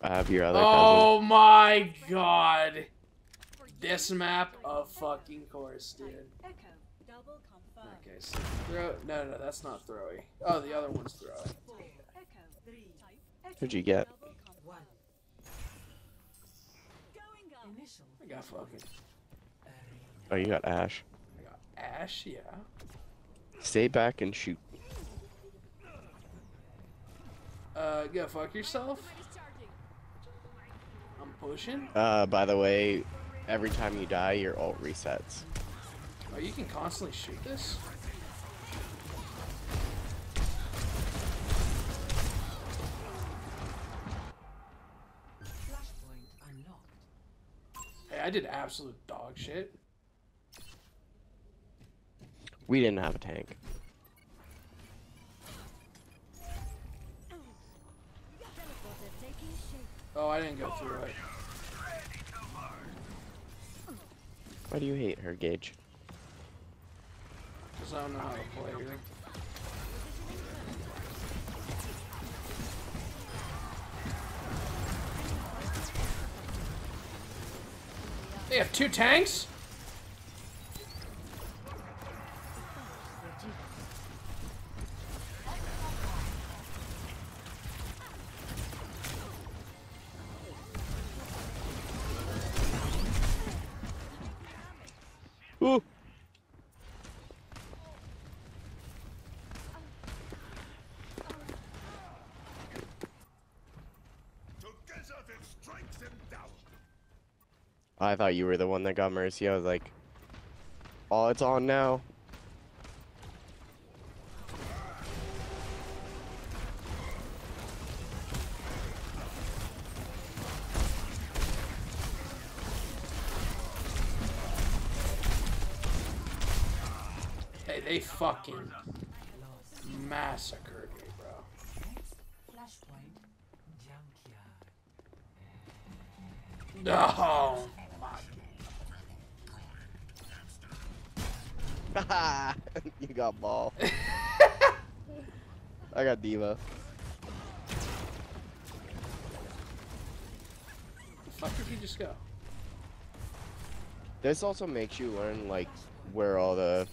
I have your other cousin. Oh my god. This map of fucking course, dude. Okay, so throw. No, that's not throwy. Oh, the other one's throwy. Who'd you get? I got fucking. Oh, you got Ash. I got Ash, yeah. Stay back and shoot. Go fuck yourself. I'm pushing. By the way, every time you die, your ult resets. Oh, you can constantly shoot this? Hey, I did absolute dog shit. We didn't have a tank. Oh, I didn't go through it. Why do you hate her, Gage? Because I don't know how to play her. They have 2 tanks? Ooh. I thought you were the one that got Mercy. I was like, oh, it's on now. Hey, they fucking massacred me, bro. No. You got ball. I got Diva. The fuck did he just go? This also makes you learn like where all the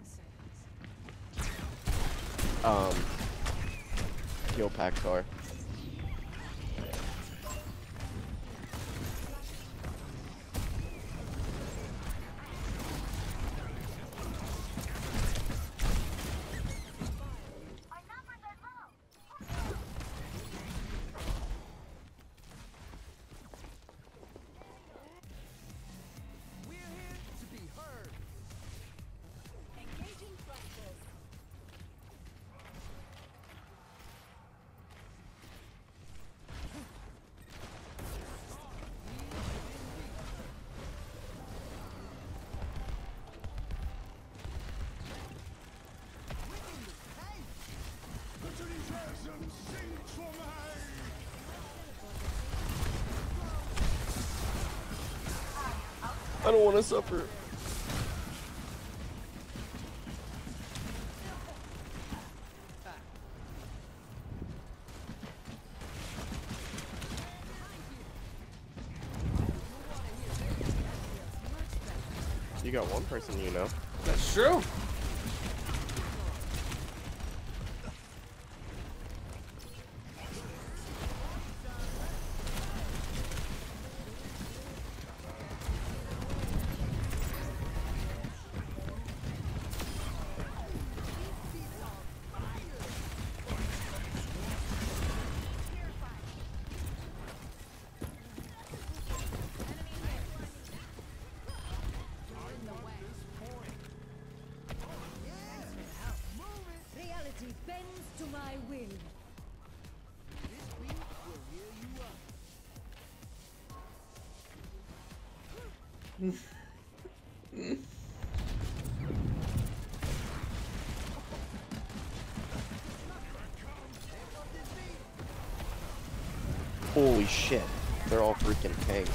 heal packs are. I don't want to suffer. You got one person you know. That's true. Holy shit. They're all freaking tanks.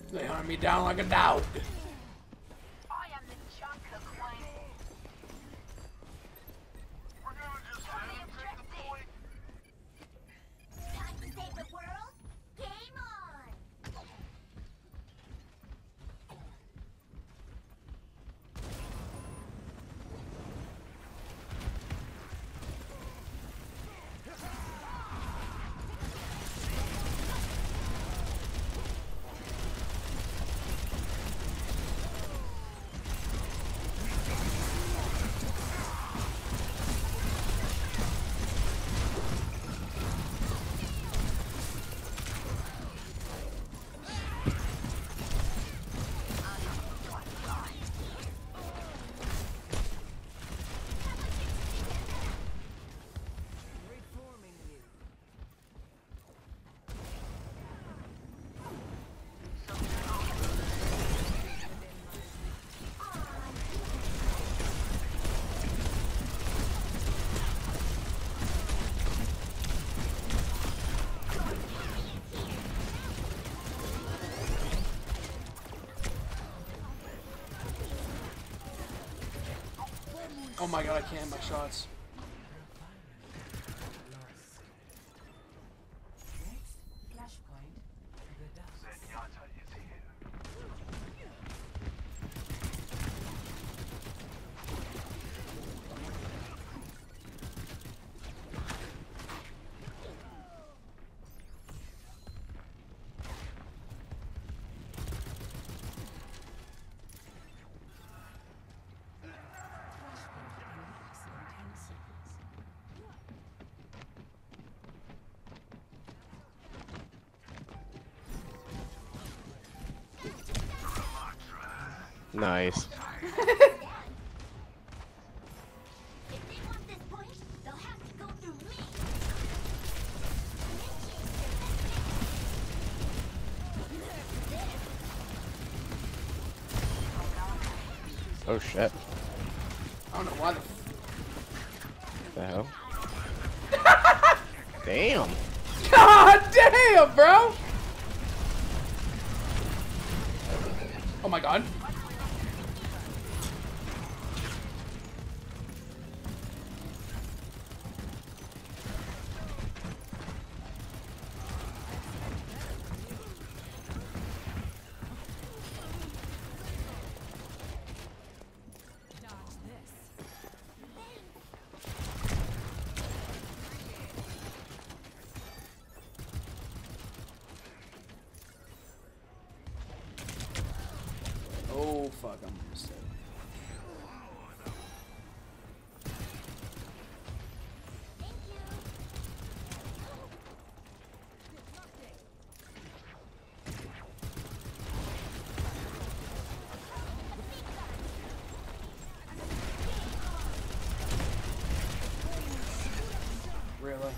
They hunt me down like a dog. I am the chocolate queen. We're gonna just let him take the point. Time to save the world? Game on! Oh my god, I can't hit my shots. Zenyatta is here. Nice. If they want this point, they'll have to go through me. Oh shit. I don't know why the The hell? Damn. God damn, bro! Oh my god. Oh fuck, I'm almost dead. Really?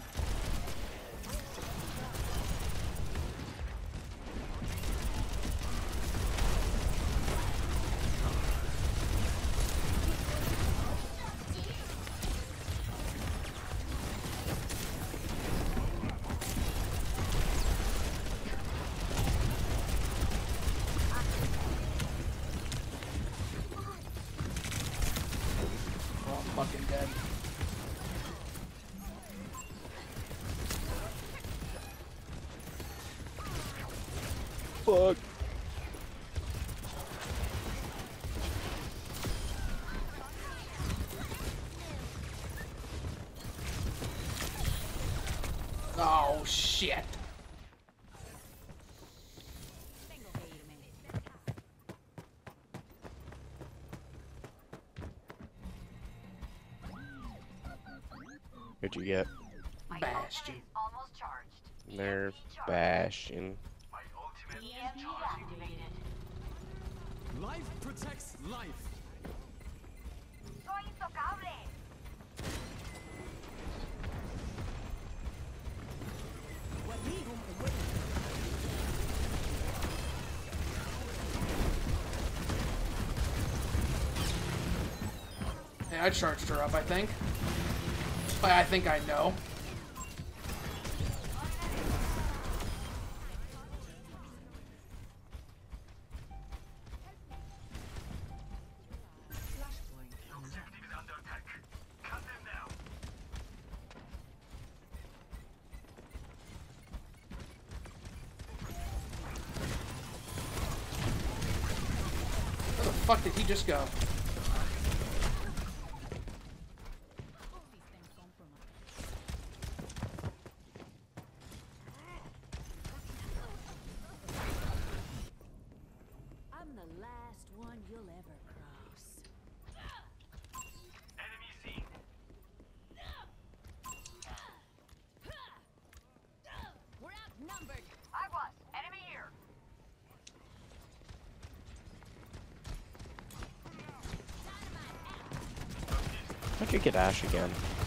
Oh, I'm fucking dead. Fuck. Oh shit. What'd you get? Bastion. Almost charged. Nerf Bastion. My ultimate is activated. Life protects life. Soy intocable. Hey, I charged her up, I think. I think I know. fuck did he just go? I'm the last one you'll ever cross. Enemy seen. We're outnumbered. I was. Enemy here. How'd you get Ash again?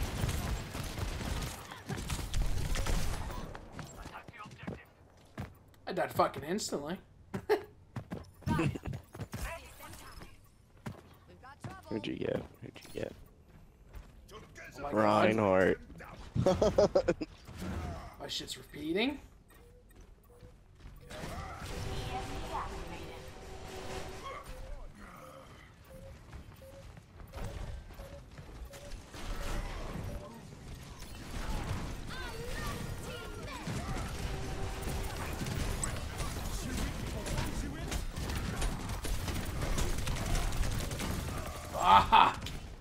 Attack the objective. I died fucking instantly. We've got trouble. Who'd you get? Who'd you get? Oh my God. Reinhardt. My shit's repeating. Aha!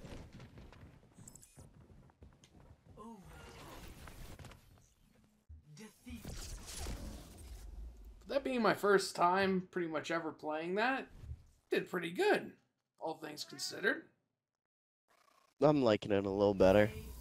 Defeat. That being my first time pretty much ever playing that, did pretty good, all things considered. I'm liking it a little better.